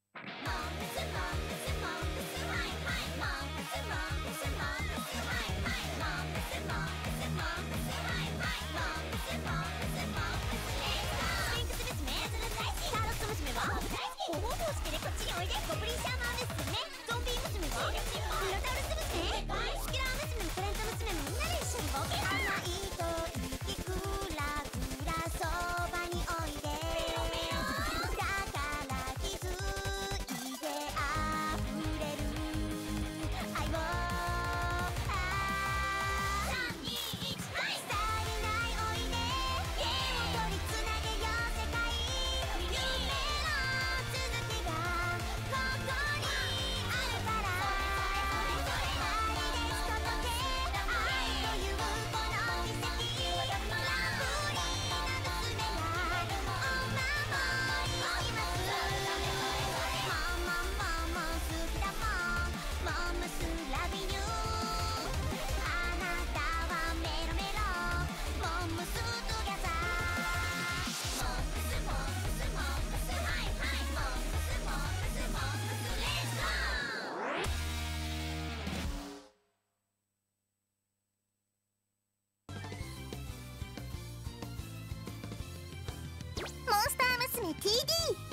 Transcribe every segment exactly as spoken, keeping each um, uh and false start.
モンスター娘 ティーディー。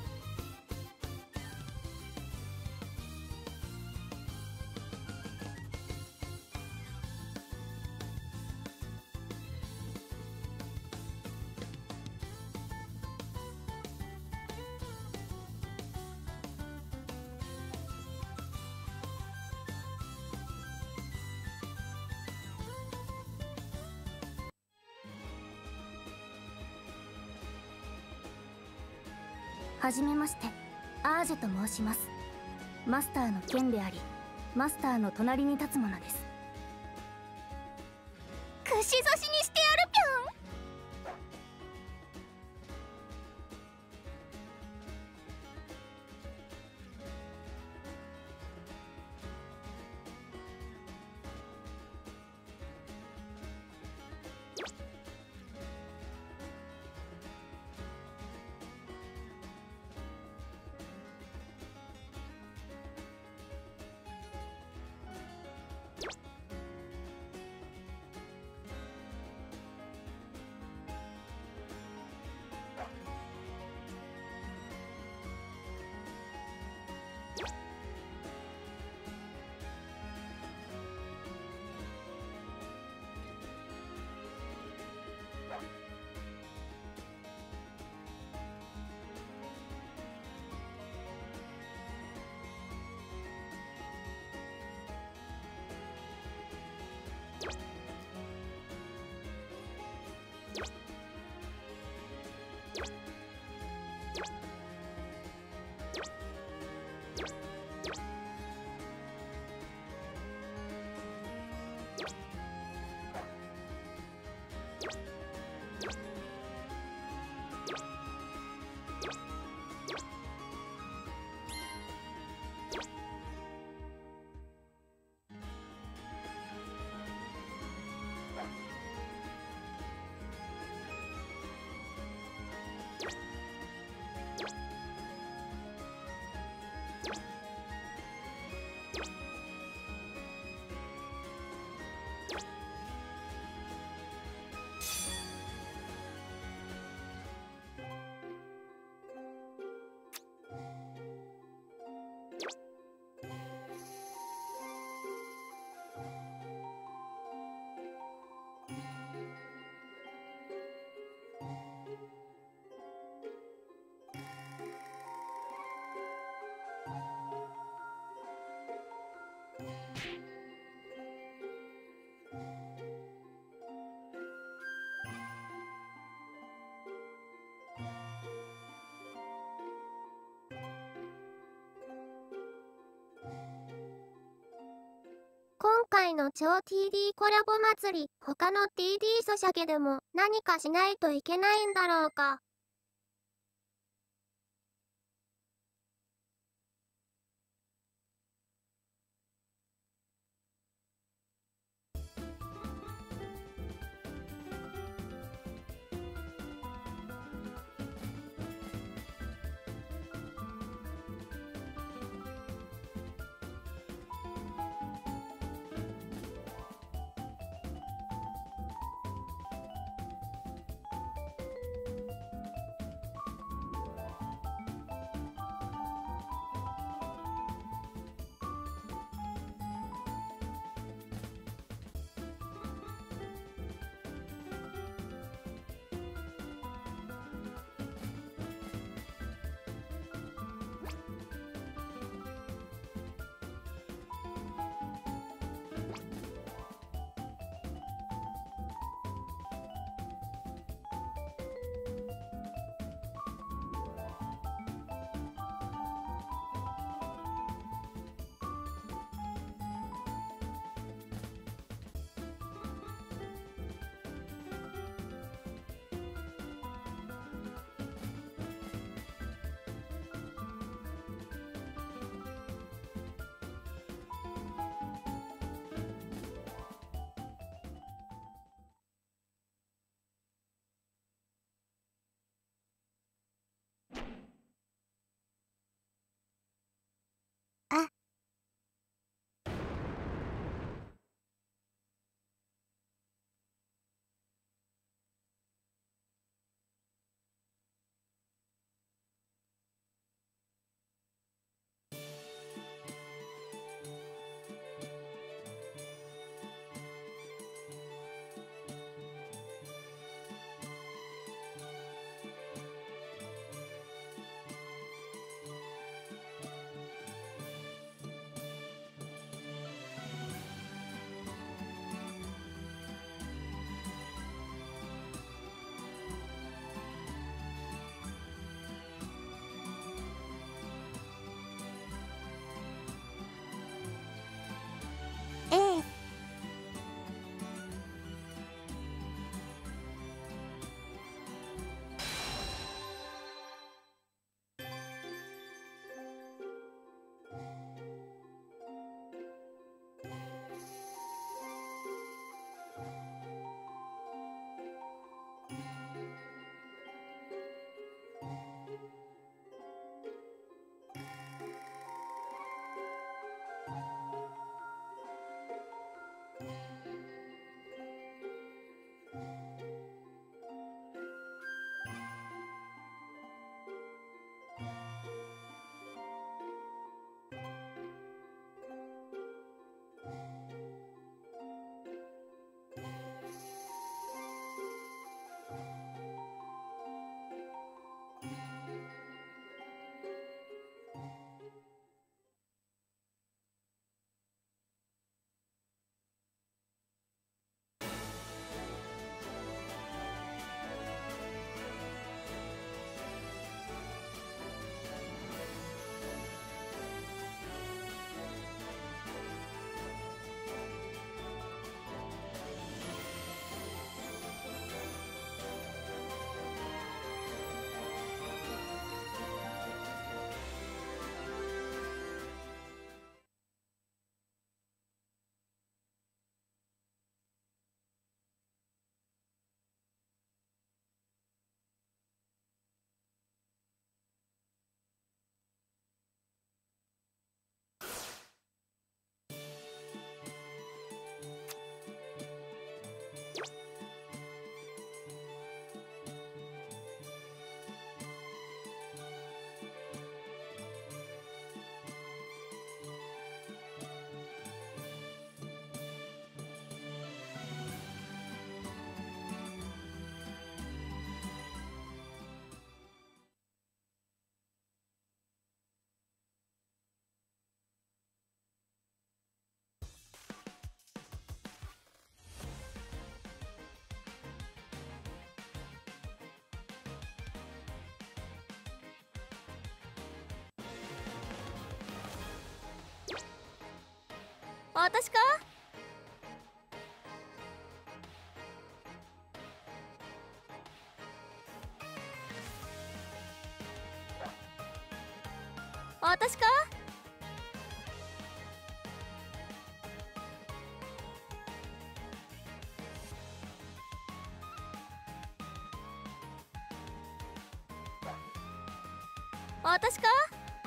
はじめまして、アージェと申します。マスターの剣であり、マスターの隣に立つものです。 串刺しにしてやるぴょん。 今回の超 ティーディー コラボ祭り、他の ティーディー ソシャゲでも何かしないといけないんだろうか。 私か？私か？私か？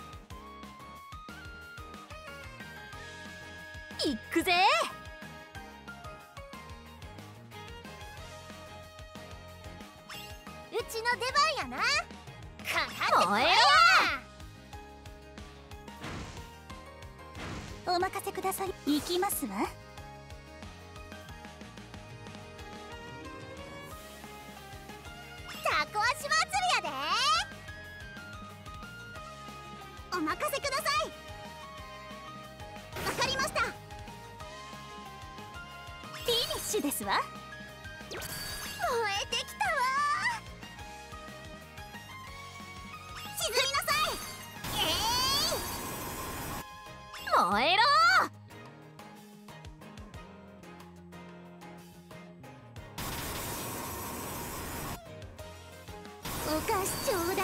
行くぜ。 うちの出番やな。かかってこい燃えや。お任せください。行きますわ。タコ足祭りやで。お任せください。わかりました。フィニッシュですわ。燃えてきたわ。沈みなさい。えーい燃えろ。 お菓子ちょうだ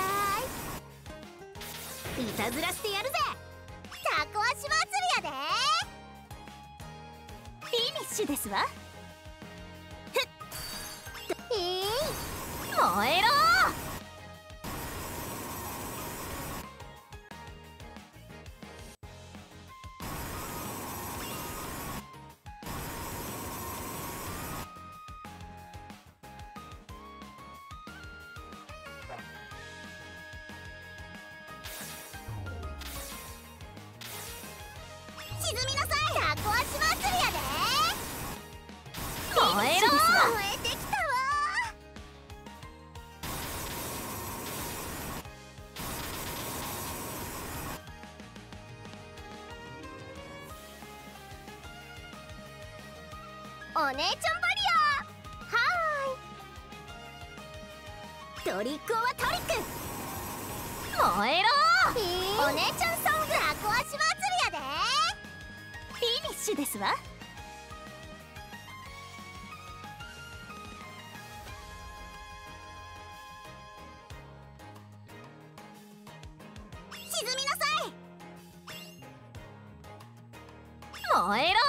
い。いたずらしてやるぜ。タコ足祭りやで。フィニッシュですわ。ふっえーい燃えろ。 沈みなさい。タコ足祭りやで。 燃えろ。 燃えてきたわ。お姉ちゃんバリア。はーい。トリックオアトリック。 燃えろ。 お姉ちゃんソング。タコ足祭りやで。フィニッシュですわ。沈みなさい。 燃えろ。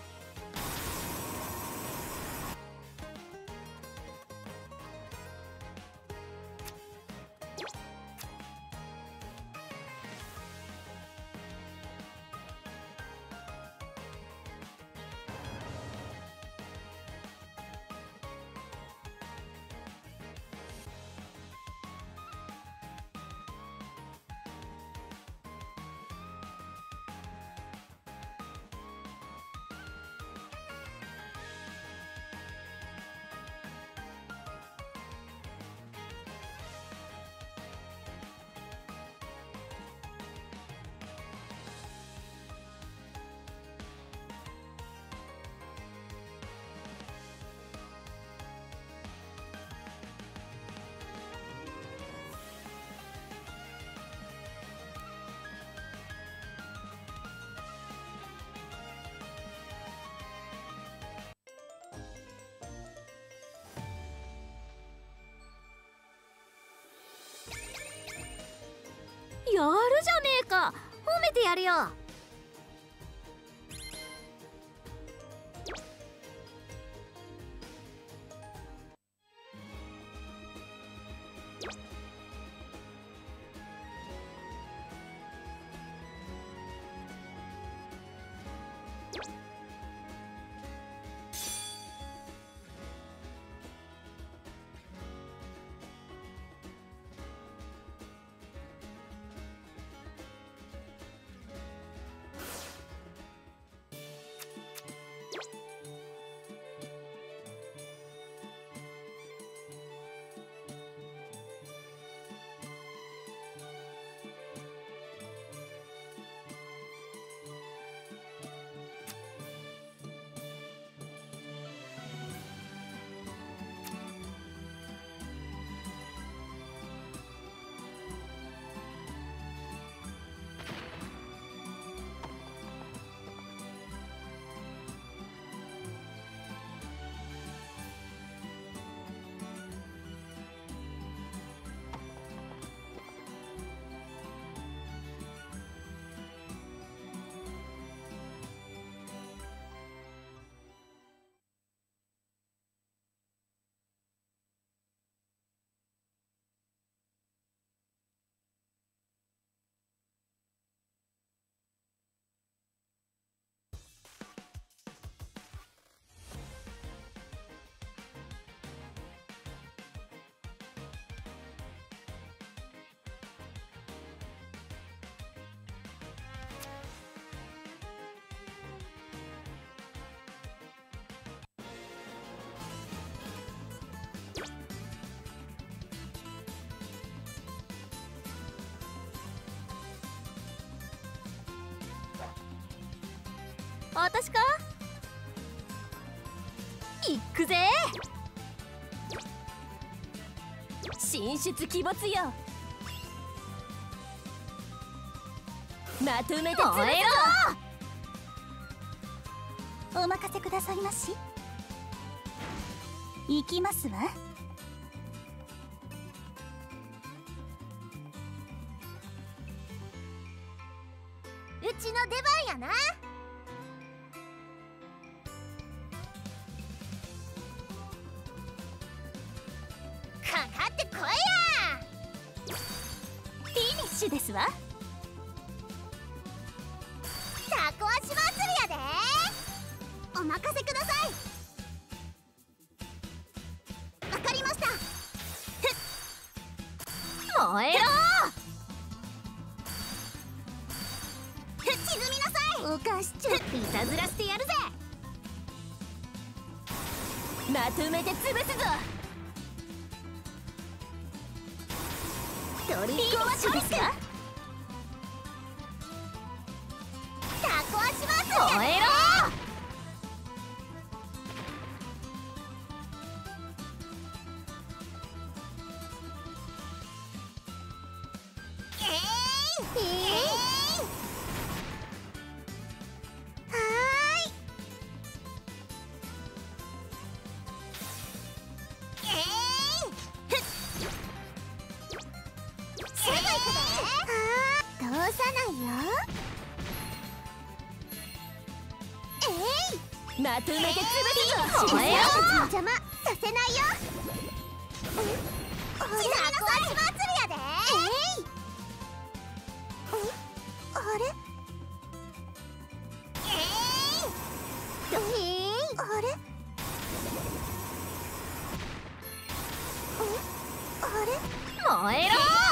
やるじゃねえか。褒めてやるよ。 私か？行くぜ。神出鬼没よ。まとめて潰すぞ。 お任せくださいまし。行きますわ。うちの出番やな。かかってこいや。フィニッシュですわ。タコ足祭りやで。お任せください。わかりました。 燃えろ。 沈みなさい。おかしちゃ。 いたずらしてやるぜ。まとめて潰すぞ。トリックオアトリック。 タコ足祭りやで。 燃えろ。 えいえいはーい。えいふっすぐ行くで。通さないよ。えいまとめて潰すぞ。 燃えろ。 燃えろ。 邪魔させないよ。タコ足祭りやで。えいあれえいえいあれあれ燃えろ。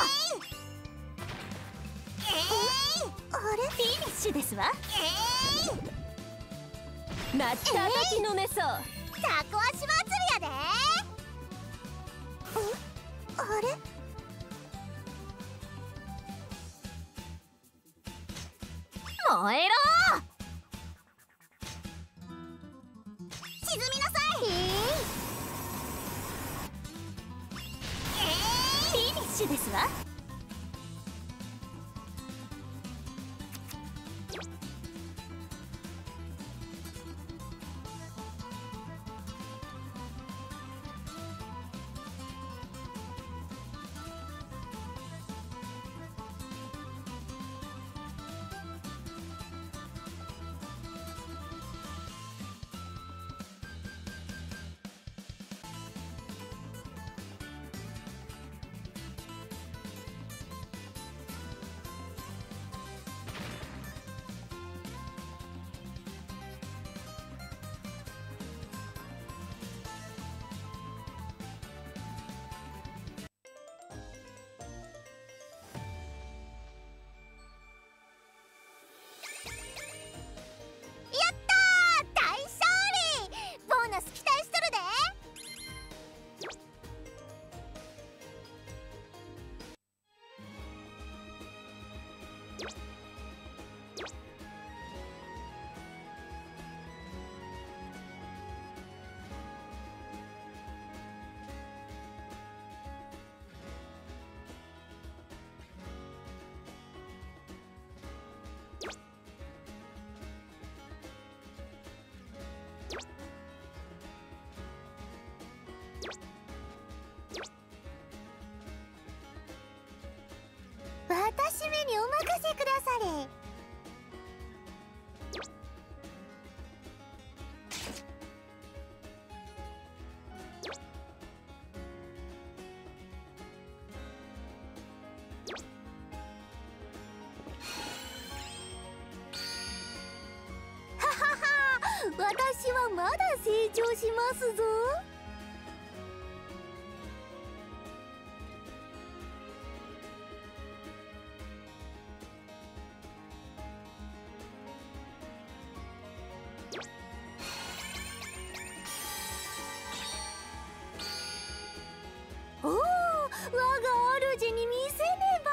えいあれフィニッシュですわ。 えいまたたきのめそう。 タコ足祭りやで。あれ燃えろ。 沈みなさい。えいフィニッシュですわ。 やったー、大勝利。ボーナス期待しとるで。私めにお任せくだされ。ははは、私はまだ成長しますぞ。おお、我が主に見せねば。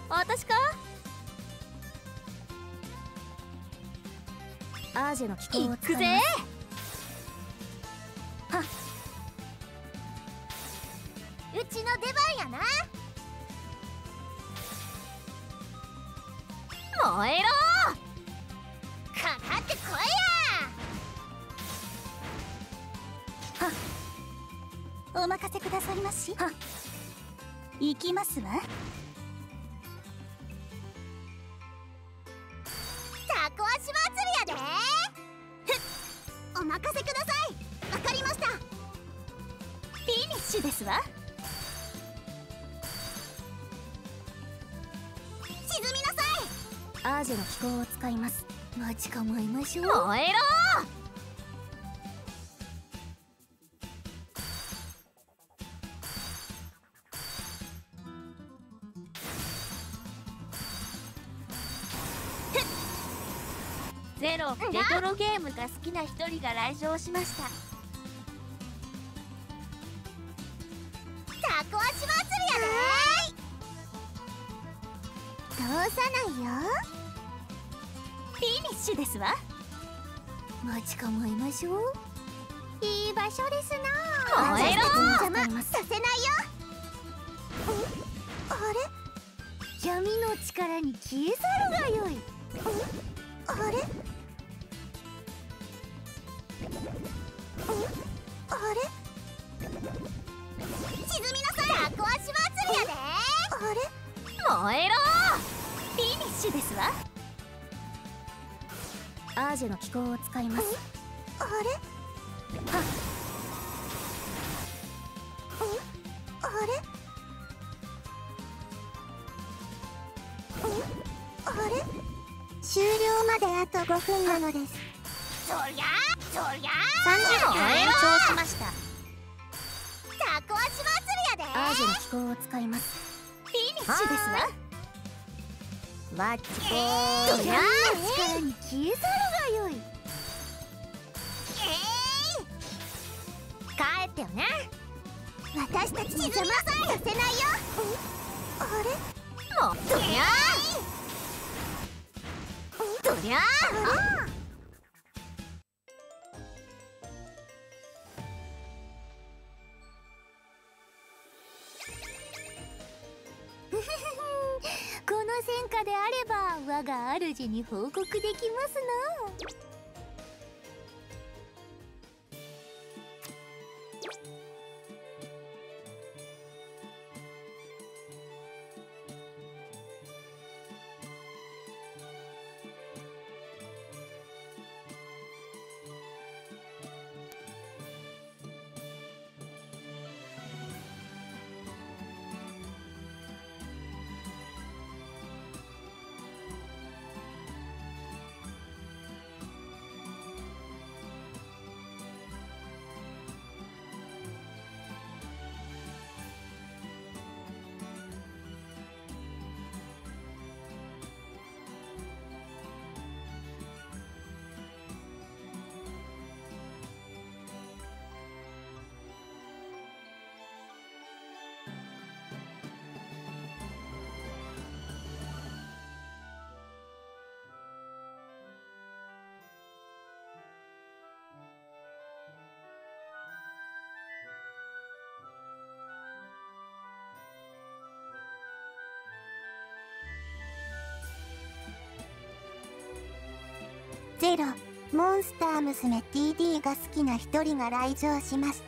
私か？アージェの機構を使います。行くぜ。はっ、 うちの出番やな。 燃えろかかってこいや。はっ、お任せくださいまし。 はっ、 行きますわ。タコ足祭りやで。ふっ、お任せください。わかりました。フィニッシュですわ。沈みなさい。 アージェの機構を使います。 待ち構えましょう。 燃えろゼロ、レトロゲームが好きな一人が来場しました。 タコ足祭りやで。通さないよ。フィニッシュですわ。待ち構えましょう。いい場所ですな。 燃えろ邪魔させないよ。あれ、闇の力に消え去るがよい。あれ、あれ、沈みなさい。タコ足祭りやで。あれ、 燃えろフィニッシュですわ。 アージェの機構を使います。 あれ、 はっ、 あれ、あれ、終了まであとごふんなのです。そりゃそりゃさんじゅっぷん延長しました。 タコ足祭りやで。 アージェの機構を使います。 フィニッシュですわ。 マッチポそーりゃ力に消え去るがよい。 帰ってよね。 私たちに邪魔させないよ。あれ、 もうそりゃそりゃこの戦果であれば我が主に報告できますな。ゼロ、モンスター娘 ティーディー が好きな一人が来場しました。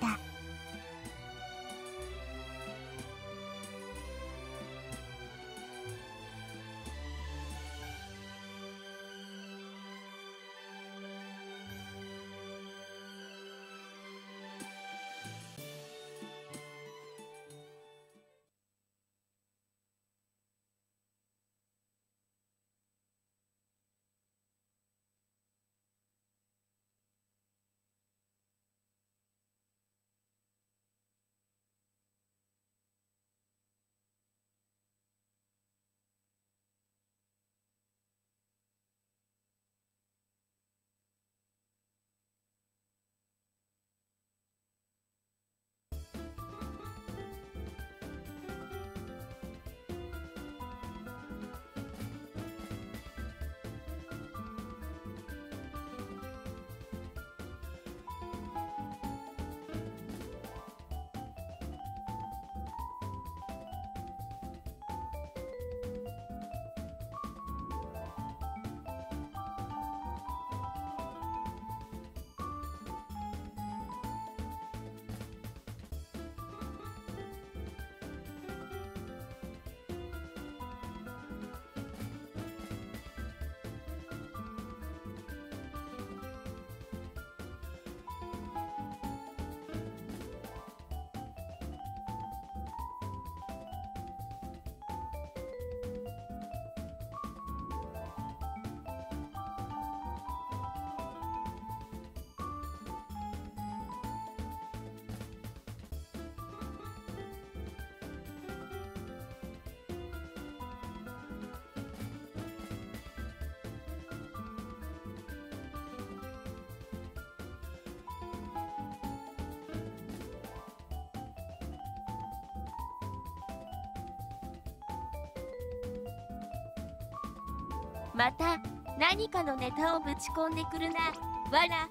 また何かのネタをぶち込んでくるな、わら。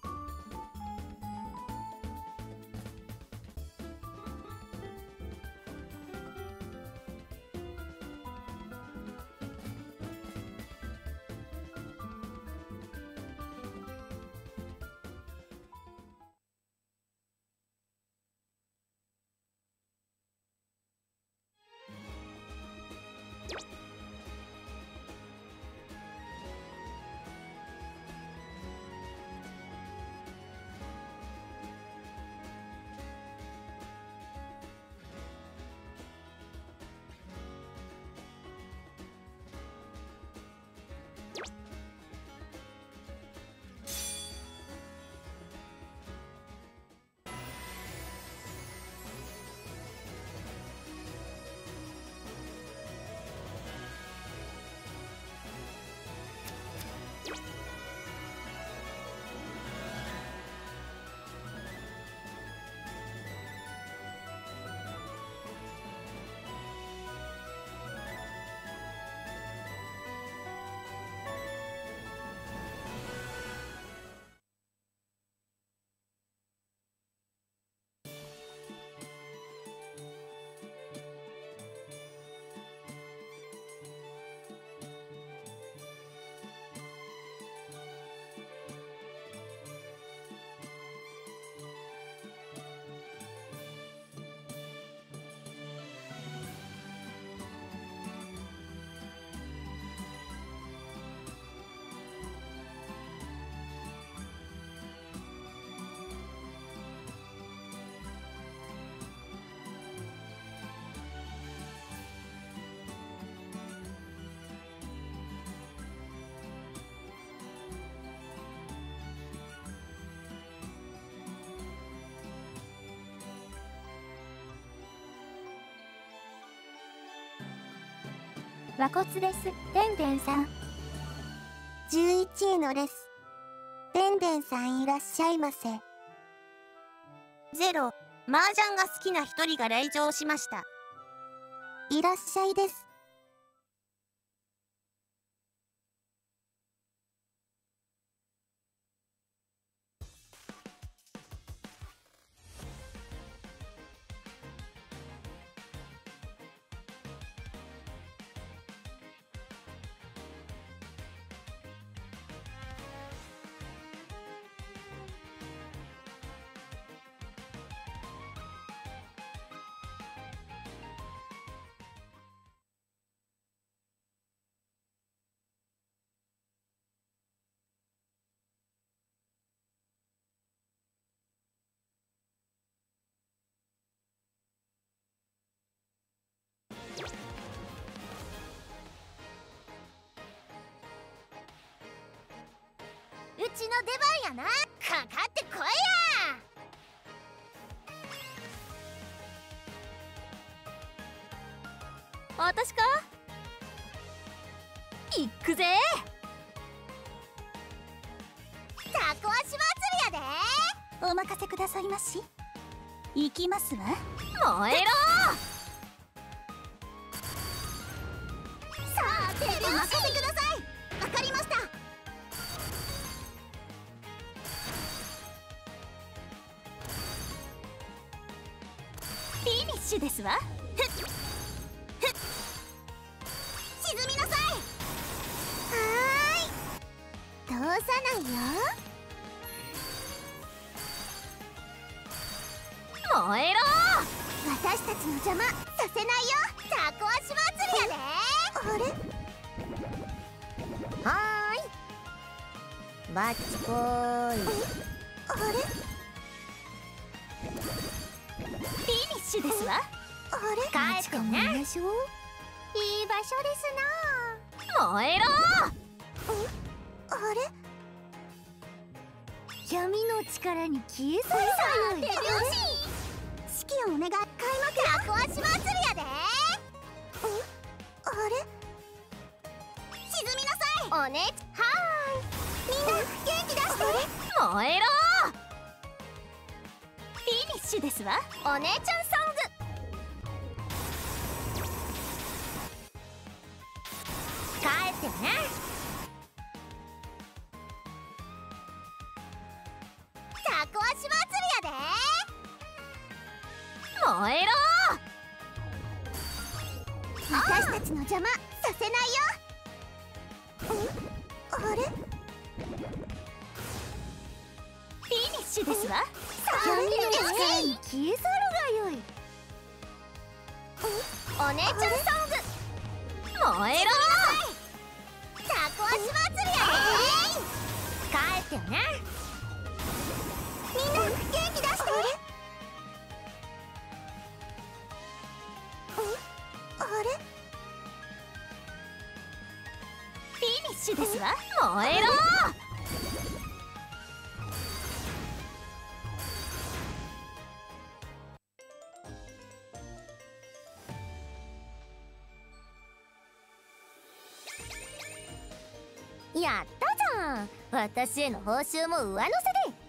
和骨です。でんでんさん。じゅういちいのレス。でんでんさんいらっしゃいませ。 ゼロ、麻雀が好きな一人が来場しました。 いらっしゃいです。 うちの出番やな。かかってこいや。 私か？行くぜ。 タコ足祭りやで。 お任せくださいまし。行きますわ。 燃えろ。 さあ手で任せてください。わかりました。 フィニッシュですわ。ふっふっ沈みなさい。 はーい、通さないよ。 燃えろ。 私たちの邪魔させないよ。 タコ足祭りやで。 あれ、 はーい、バッチコーイ。 あれ、フィニッシュですわ。あれ、 帰ってね。 いい場所ですな。 燃えろ。 あれ、闇の力に消え去りさ手拍子。 指揮をお願い。開幕。 タコ足祭りやで。 あれ、 沈みなさい。おねちはーい、 みんな元気出して。 燃えろ。 フィニッシュですわ。 お姉ちゃんソング。帰ってね。 燃えろー。私たちの邪魔させないよ。ん？あれ？フィニッシュですわ。 闇の力に消え去るがよい。 お姉ちゃんソング燃えろタコ足祭りやね。 帰ってよね。 みんな元気出して。あれ？フィニッシュですわ。 燃えろやったじゃん。私への報酬も上乗せで。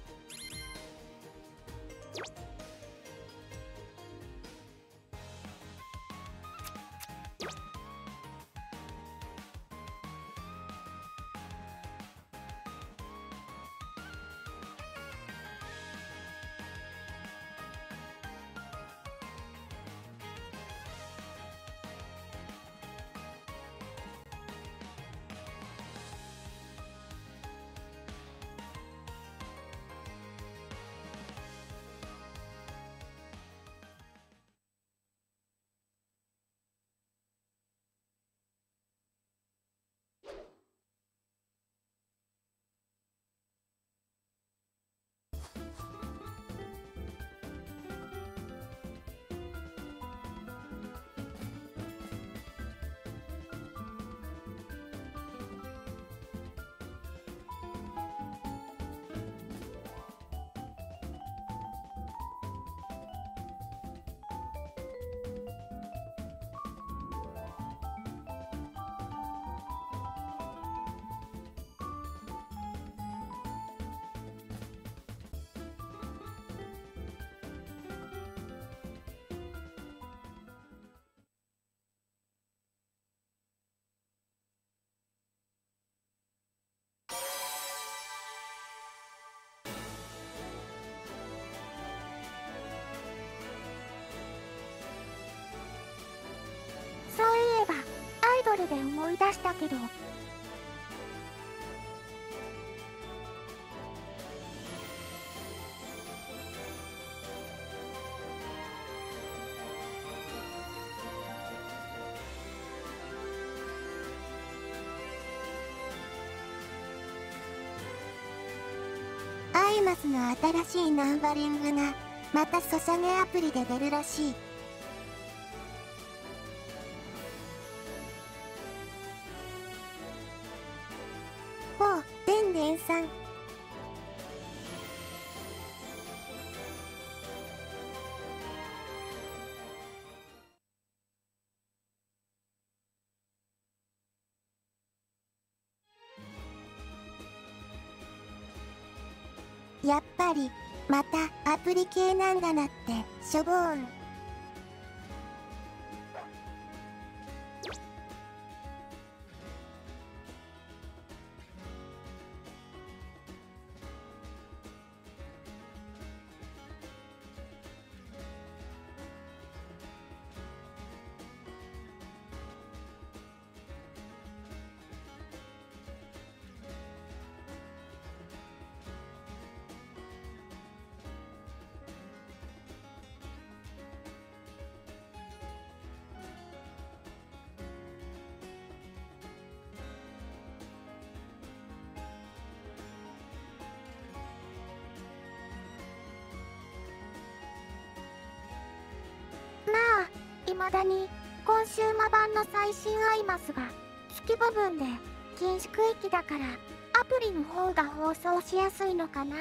そういえばアイドルで思い出したけど、アイマスの新しいナンバリングがまたソシャゲアプリで出るらしい。おう、でんでんさん。やっぱりまたアプリ系なんだなってしょぼーん。まあ、未だにコンシューマ版の最新アイマスが月部分で禁止区域だからアプリの方が放送しやすいのかな。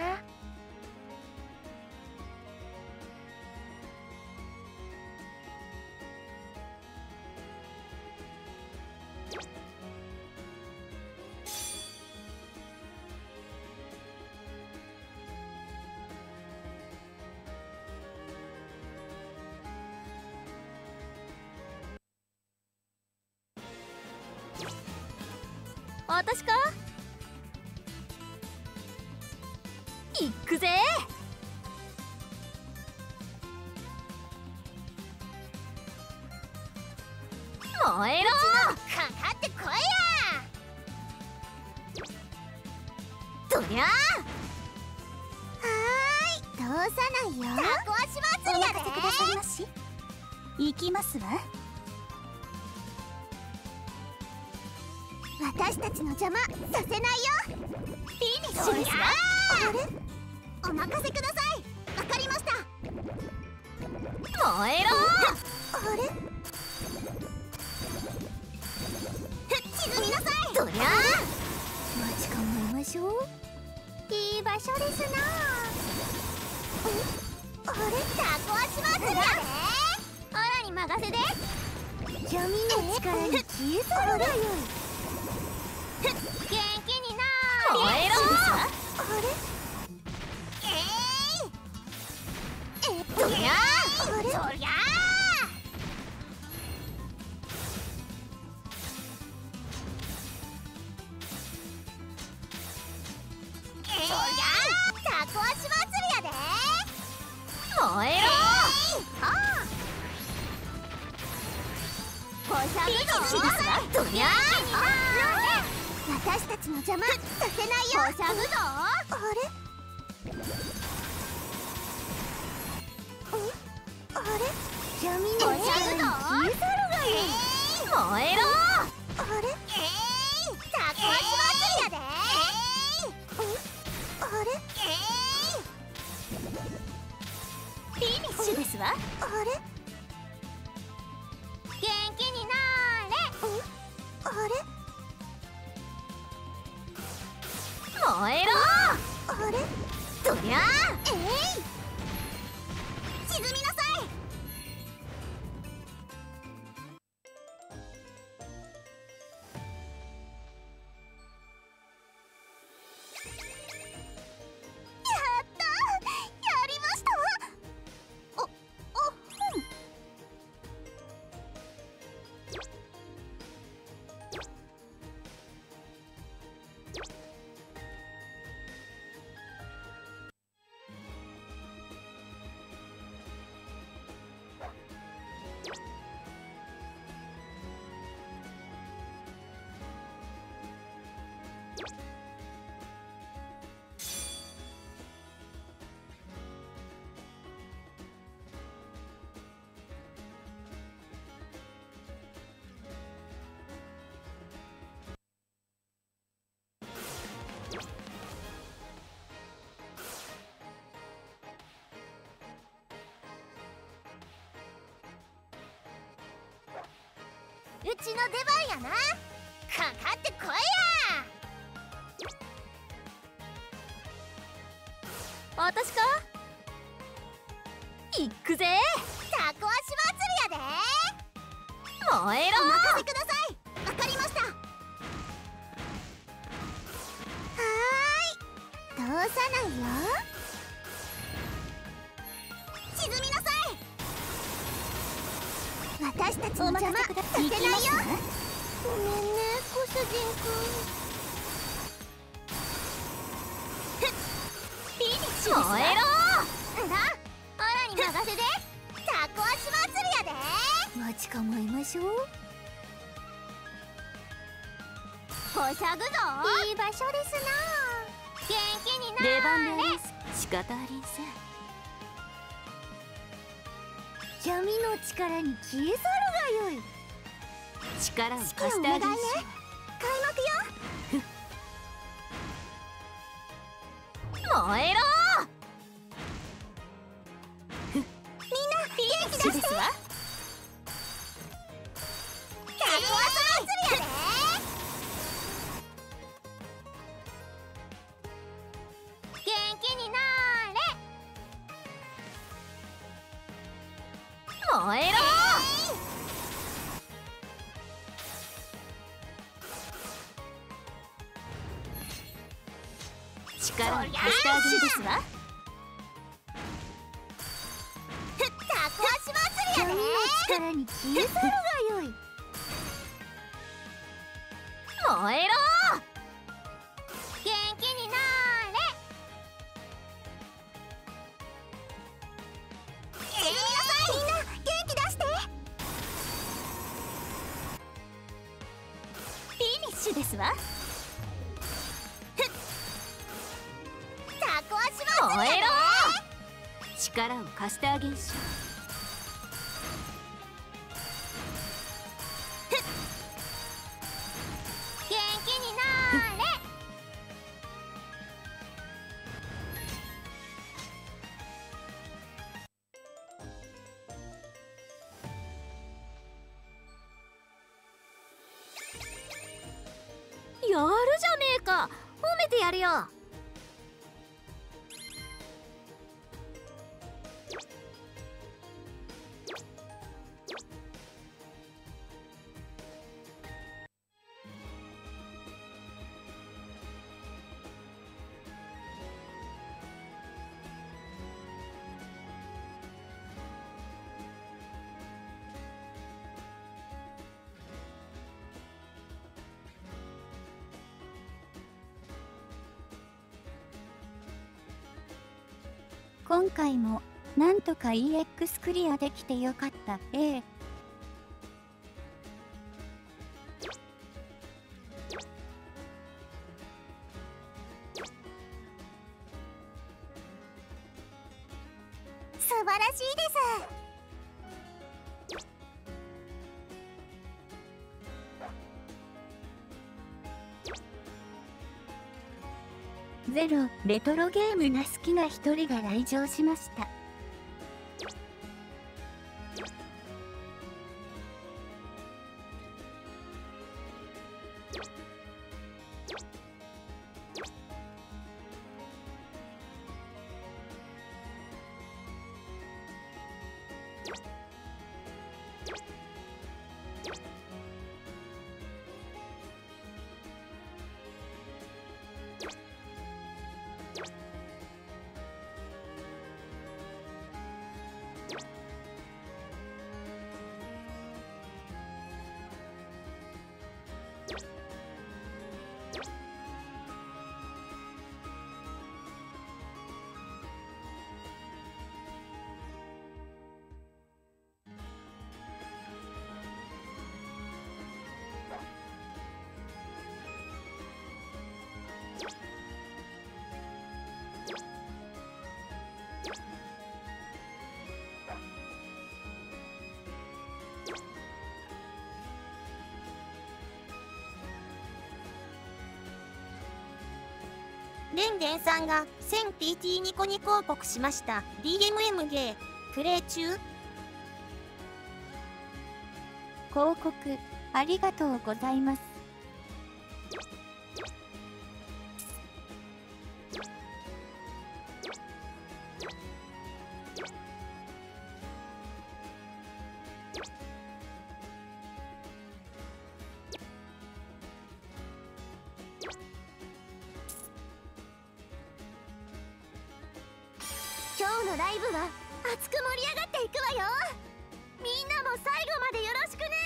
私か？行くぜ。 燃えろ。 かかってこいや。 どりゃはーい、通さないよ。タコ足祭りやで。お任せくださいまし。行きますわ。私たちの邪魔させないよ。フィニッシュですわ。あれ、お任せください。わかりました。 燃えろ。 あれ、沈みなさい。 どりゃ待ち構えましょう。いい場所ですな。あれ、タコ足祭りやで。オラに任せで。闇の力に消え去るがよい。元気になー。 燃えろ。 あれ、えー、えどりゃあれ、そりゃー。そりゃー、タコ足祭りやで。 燃えろ。 ああ、ごしゃぶぞ。 どりゃ私たちの邪魔させないよ。ごしゃぶぞ。あれ、あれ、闇の力に消え去るがよい。 燃えろ。 あれ、タコ足祭りやで。あれ、 フィニッシュですわ。 あれ、元気になーれ。あれ、 燃えろ。 あれ、 どりゃえい、沈みなさい。やったー、やりました。お、お、うん。うちの出番やな。かかってこいや。 私か。行くぜ。 タコ足祭りやで。 燃えろ。 お任せください。わかりました。はーい、通さないよ。沈みなさい。私たちの邪魔させないよ。ごめんね、ご主人くん。 フィニッシュですわ。燃えろ。 んだ、オラに任せで。タコ足祭りやで。待ち構えましょう。こしゃぐぞ。いい場所ですな。元気になーれ。 出番です。仕方ありんせん。 闇の力に消え去るがよい。 力を貸してあげるし。 開幕よ。 燃えろ。 みんな元気出して。 ですわ。 タコ足祭りやで。元気になーれ。 燃えろ。力を貸してあげるですわ。 タコ足祭りやで。闇の力に消え去るがよい。 燃えろ。 元気になーれ。沈みなさい。みんな元気出して。 手ですわ。 タコ足祭り燃えろだね。 力を貸してあげんしょ。 元気になーれ。 やるじゃねえか、褒めてやるよ。 今回もなんとか イーエックス クリアできてよかった。A。 素晴らしいです。 ゼロ、レトロゲームが好きな一人が来場しました。 レンゲンさんが せんピーティー ニコニコ広告しました。 ディーエムエム ゲープレイ中。 広告ありがとうございます。 今日のライブは熱く盛り上がっていくわよ。みんなも最後までよろしくね。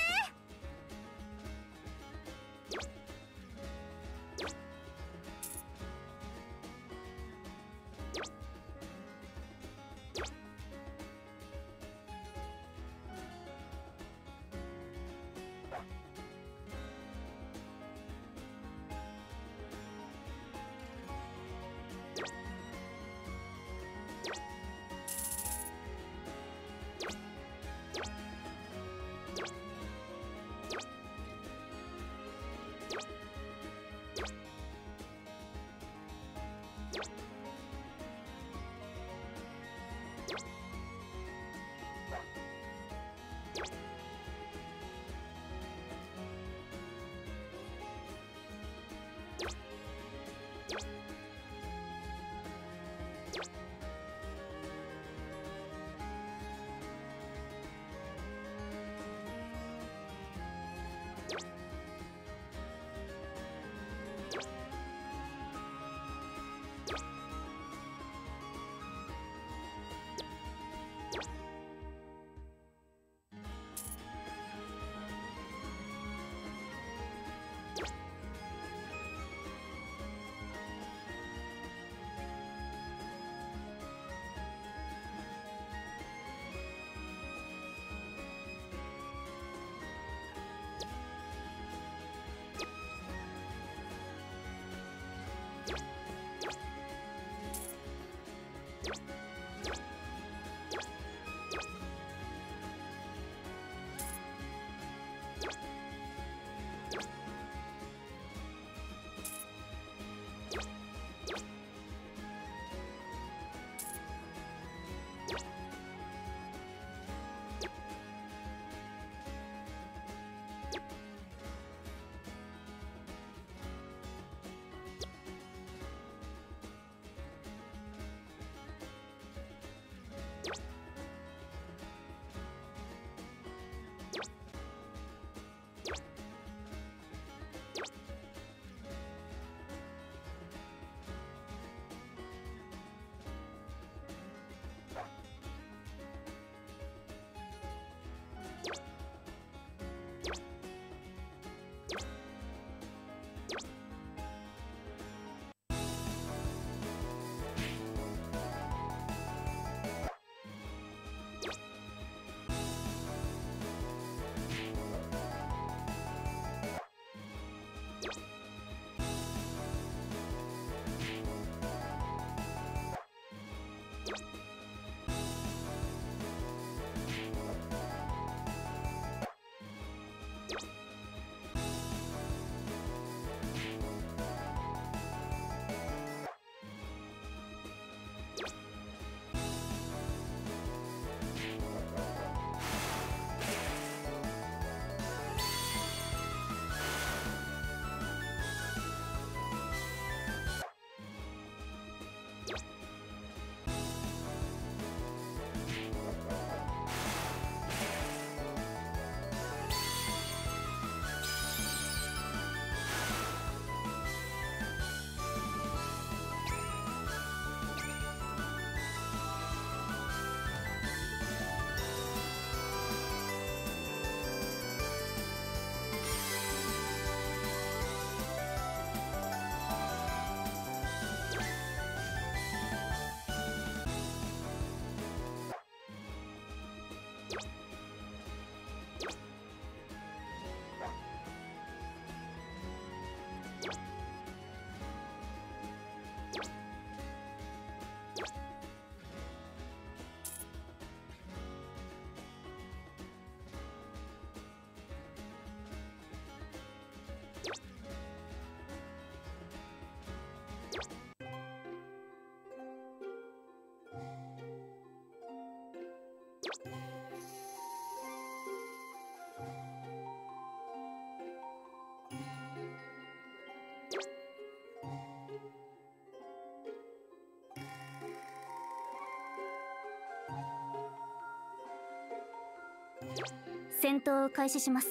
戦闘を開始します。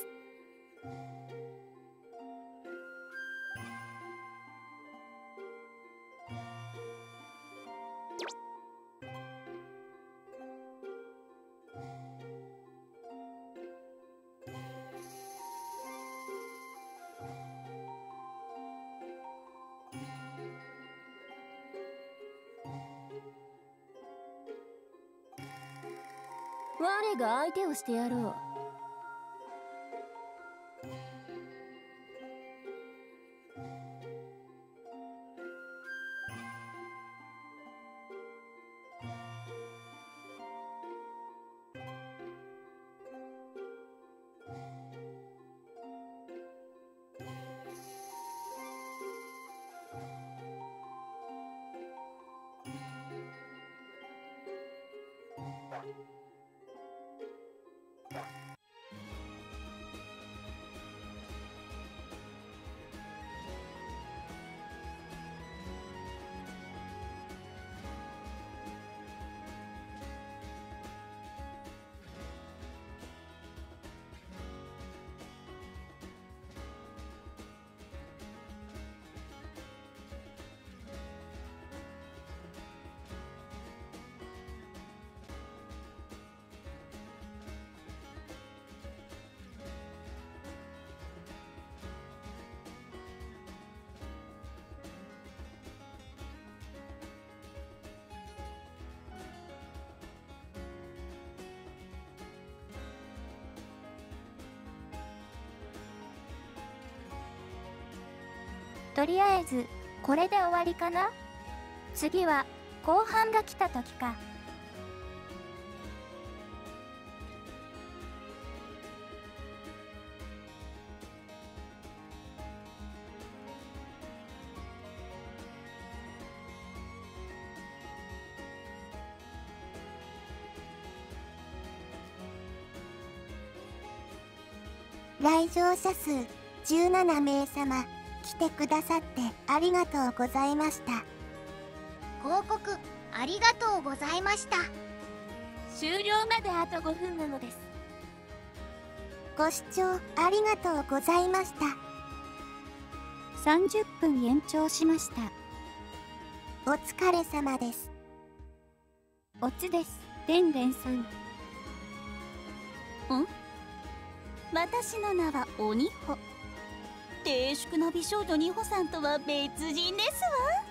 我が相手をしてやろう。 とりあえずこれで終わりかな。次は後半が来た時か。 来場者数じゅうななめいさま、来てくださってありがとうございました。 報告ありがとうございました。 終了まであとごふんなのです。 ご視聴ありがとうございました。 さんじゅっぷん延長しました。 お疲れ様です。 おつです、でんでんさん。ん？ 私の名は鬼穂。低粛な美少女ニホさんとは別人ですわ。